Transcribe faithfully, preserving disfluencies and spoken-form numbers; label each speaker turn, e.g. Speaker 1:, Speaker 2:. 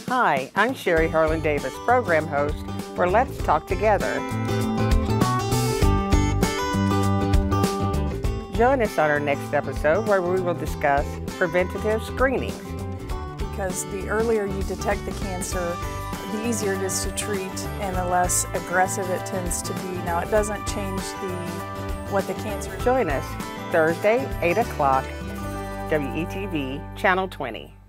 Speaker 1: Hi, I'm Sherry Harlan Davis, program host for Let's Talk Together. Join us on our next episode where we will discuss preventative screenings.
Speaker 2: Because the earlier you detect the cancer, the easier it is to treat and the less aggressive it tends to be. Now, it doesn't change the what the cancer is.
Speaker 1: Join us Thursday, eight o'clock, W E T V, Channel twenty.